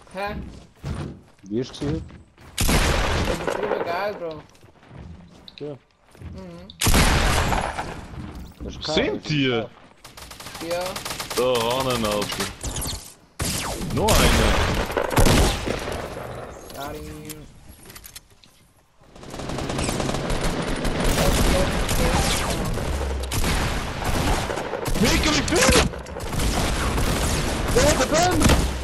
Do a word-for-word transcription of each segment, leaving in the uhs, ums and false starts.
Hä? Wie ist es hier? Das ist früher geil, Bro. Ja. Mhm. Das ist kein- Sind die? Ja. Da ran, Alter. Nur eine. Karim. Mega, wie viel? Oh, der Ben!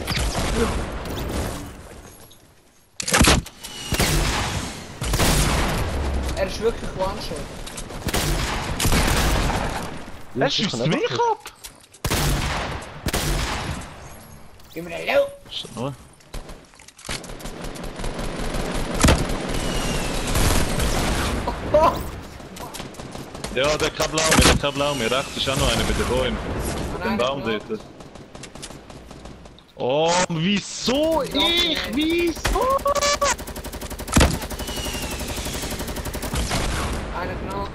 Er ist wirklich One-Shot. Er schießt mich ab! Gib mir den Low! So. Oh. Ja, der kann blau mehr, der kann blau mehr. Rechts ist auch noch einer mit den Bäumen. Nein, Den Baum genau. dort. Oh, wieso ich? Wieso? Einer genockt.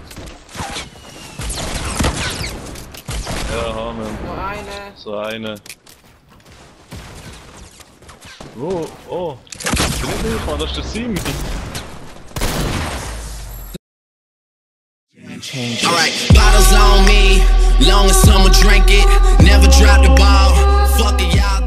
Ja, Hammer. Noch eine. So eine. Oh, oh. Ich bin nicht mehr, das ist der Simi. Alright, bottles on me, long as someone drink it, never drop the ball. Fuck it, y'all.